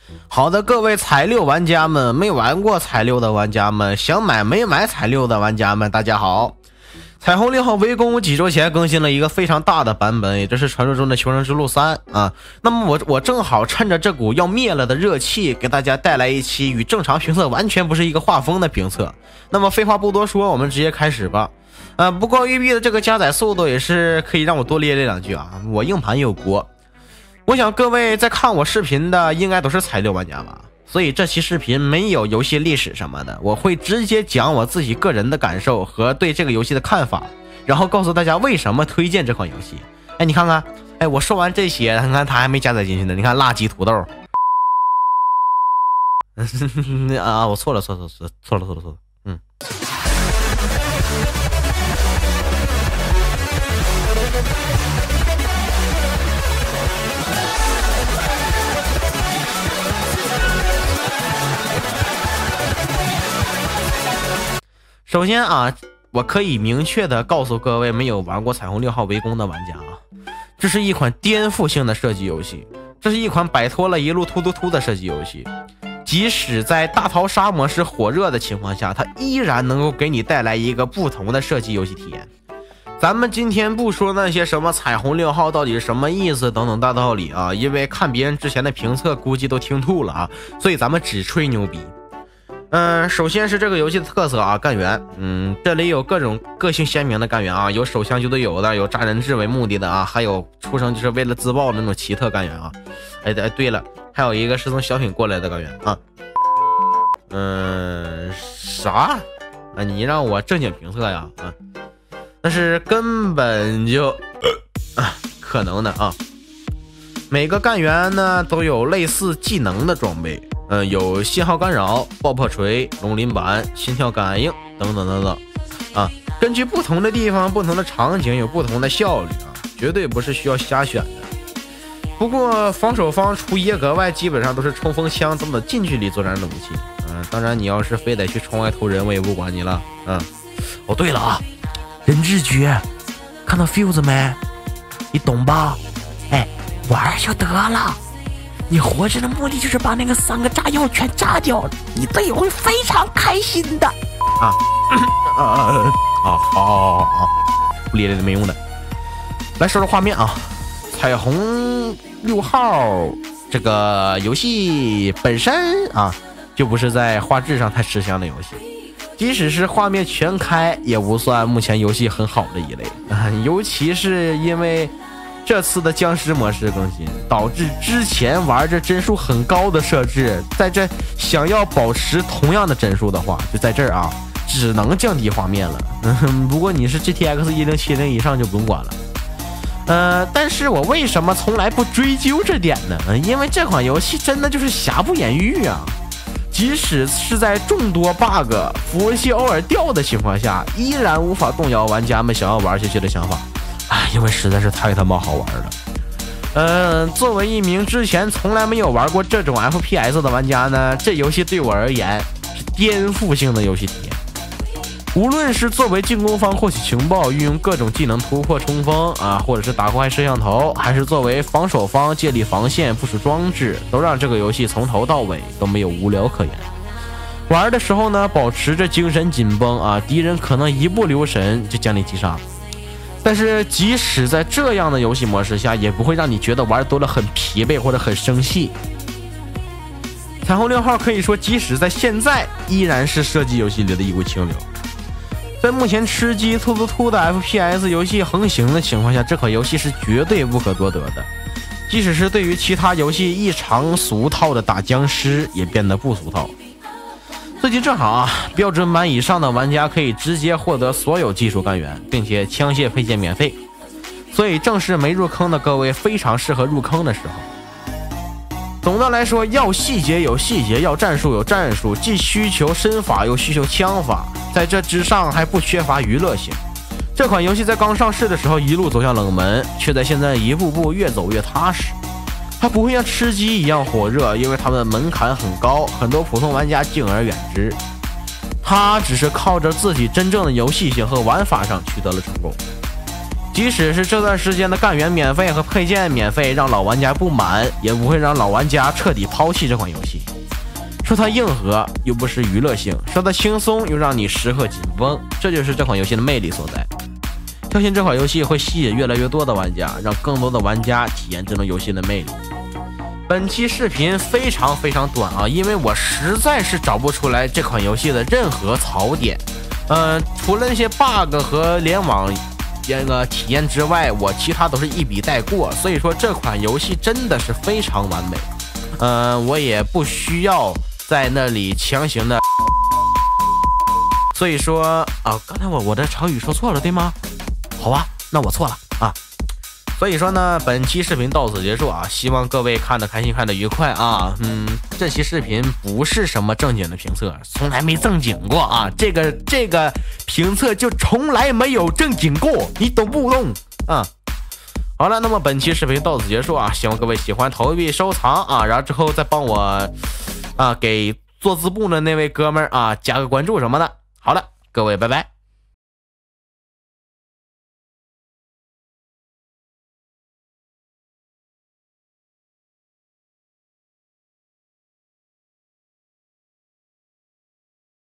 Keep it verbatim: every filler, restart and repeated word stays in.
好的，各位彩六玩家们，没玩过彩六的玩家们，想买没买彩六的玩家们，大家好。彩虹六号围攻几周前更新了一个非常大的版本，也就是传说中的求生之路三啊。那么我我正好趁着这股要灭了的热气，给大家带来一期与正常评测完全不是一个画风的评测。那么废话不多说，我们直接开始吧。啊，不过育碧的这个加载速度也是可以让我多咧咧两句啊，我硬盘有锅。我想各位在看我视频的应该都是彩六玩家吧，所以这期视频没有游戏历史什么的，我会直接讲我自己个人的感受和对这个游戏的看法，然后告诉大家为什么推荐这款游戏。哎，你看看，哎，我说完这些，你看它还没加载进去呢。你看辣鸡土豆，啊，我错了，错了，错了，错了，错了，错了，嗯。首先啊，我可以明确的告诉各位没有玩过彩虹六号围攻的玩家啊，这是一款颠覆性的射击游戏，这是一款摆脱了一路突突突的射击游戏。即使在大逃杀模式火热的情况下，它依然能够给你带来一个不同的射击游戏体验。咱们今天不说那些什么彩虹六号到底是什么意思等等大道理啊，因为看别人之前的评测估计都听吐了啊，所以咱们只吹牛逼。嗯、呃，首先是这个游戏的特色啊，干员，嗯，这里有各种个性鲜明的干员啊，有手枪就队友的，有炸人质为目的的啊，还有出生就是为了自爆的那种奇特干员啊。哎哎，对了，还有一个是从小品过来的干员啊。嗯、呃，啥？啊，你让我正经评测呀？啊，那是根本就、呃啊、可能的啊。每个干员呢都有类似技能的装备。嗯，有信号干扰、爆破锤、龙鳞板、心跳感应等等等等，啊，根据不同的地方、不同的场景有不同的效率啊，绝对不是需要瞎选的。不过防守方除耶格外，基本上都是冲锋枪这么近距离作战的武器。嗯，当然你要是非得去窗外投人，我也不管你了。嗯，哦对了啊，人质局，看到 fuse 没？你懂吧？哎，玩就得了。你活着的目的就是把那个三个炸药全炸掉了，你队友会非常开心的啊啊啊！好好好，不咧咧的没用的。来说说画面啊，彩虹六号这个游戏本身啊，就不是在画质上太吃香的游戏，即使是画面全开，也不算目前游戏很好的一类啊，尤其是因为。这次的僵尸模式更新，导致之前玩着帧数很高的设置，在这想要保持同样的帧数的话，就在这儿啊，只能降低画面了。嗯，不过你是 G T X 一零七零以上就不用管了。呃，但是我为什么从来不追究这点呢？因为这款游戏真的就是瑕不掩瑜啊！即使是在众多 bug、服务器偶尔掉的情况下，依然无法动摇玩家们想要玩下去的想法。啊，因为实在是太他妈好玩了。呃，作为一名之前从来没有玩过这种 F P S 的玩家呢，这游戏对我而言是颠覆性的游戏体验。无论是作为进攻方获取情报，运用各种技能突破冲锋啊，或者是打坏摄像头，还是作为防守方建立防线、部署装置，都让这个游戏从头到尾都没有无聊可言。玩的时候呢，保持着精神紧绷啊，敌人可能一不留神就将你击杀。但是即使在这样的游戏模式下，也不会让你觉得玩多了很疲惫或者很生气。彩虹六号可以说即使在现在依然是射击游戏里的一股清流。在目前吃鸡突突突的 F P S 游戏横行的情况下，这款游戏是绝对不可多得的。即使是对于其他游戏异常俗套的打僵尸，也变得不俗套。最近正好啊，标准版以上的玩家可以直接获得所有技术干员，并且枪械配件免费，所以正是没入坑的各位非常适合入坑的时候。总的来说，要细节有细节，要战术有战术，既需求身法又需求枪法，在这之上还不缺乏娱乐性。这款游戏在刚上市的时候一路走向冷门，却在现在一步步越走越踏实。它不会像吃鸡一样火热，因为它们门槛很高，很多普通玩家敬而远之。它只是靠着自己真正的游戏性和玩法上取得了成功。 即使是这段时间的干员免费和配件免费让老玩家不满，也不会让老玩家彻底抛弃这款游戏。说它硬核又不失娱乐性，说它轻松又让你时刻紧绷，这就是这款游戏的魅力所在。相信这款游戏会吸引越来越多的玩家，让更多的玩家体验这种游戏的魅力。本期视频非常非常短啊，因为我实在是找不出来这款游戏的任何槽点。呃，除了那些 bug 和联网这个体验之外，我其他都是一笔带过，所以说这款游戏真的是非常完美。呃，我也不需要在那里强行的，所以说啊，刚才我我的成语说错了对吗？好吧，那我错了啊。所以说呢，本期视频到此结束啊，希望各位看得开心，看得愉快啊。嗯，这期视频不是什么正经的评测，从来没正经过啊。这个这个评测就从来没有正经过，你懂不懂啊？好了，那么本期视频到此结束啊，希望各位喜欢投币收藏啊，然后之后再帮我啊给做字幕的那位哥们儿啊加个关注什么的。好了，各位拜拜。